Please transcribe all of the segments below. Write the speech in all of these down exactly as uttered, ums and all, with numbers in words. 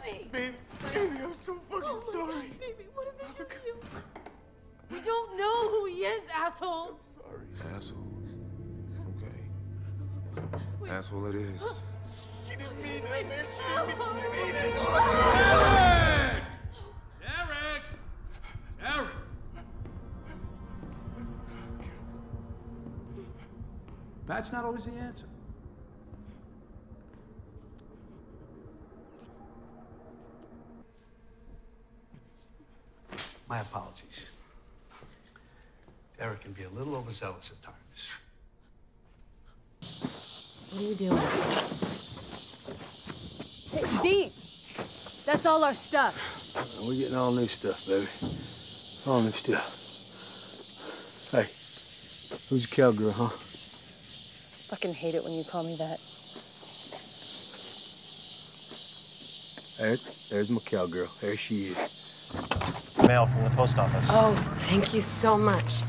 me. Baby, baby, I'm so fucking Oh sorry. God, baby, what did they do to you? We don't know who he is, asshole. Sorry. Asshole. Okay. Wait. Asshole it is. She didn't mean that, man. She didn't mean, she didn't mean it. Derek! Derek! Derek! That's not always the answer. My apologies. Derek can be a little overzealous at times. What are you doing? Hey, Dee! That's all our stuff. We're getting all new stuff, baby. All new stuff. Hey, who's your cowgirl, huh? Fucking hate it when you call me that. There, there's my cowgirl. There she is. Mail from the post office. Oh, thank you so much.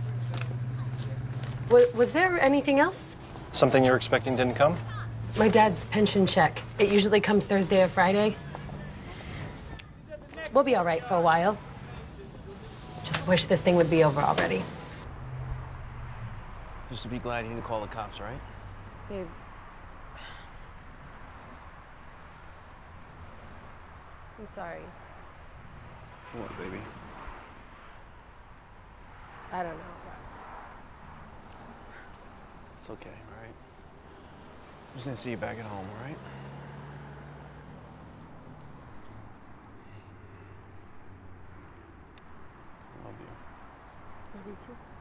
Was, was there anything else? Something you're expecting didn't come? My dad's pension check. It usually comes Thursday or Friday. We'll be all right for a while. Just wish this thing would be over already. Just to be glad you didn't call the cops, right? Babe. I'm sorry. What, baby? I don't know. It's okay, all right? I'm just gonna see you back at home, all right? I love you. Love you too.